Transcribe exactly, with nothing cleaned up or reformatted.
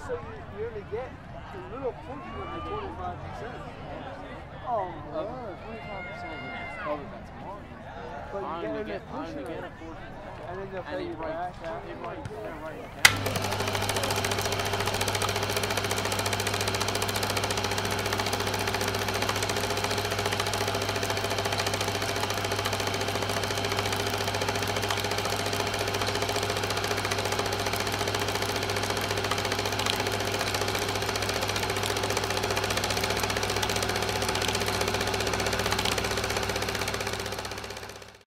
so you, you only get a little portion of the twenty-five percent. Oh, uh, twenty-five percent of the public that's mine. but you I get only only a get, I portion only of get it. a portion of that. And then they'll And pay they you write, back. they write, after. they write it down.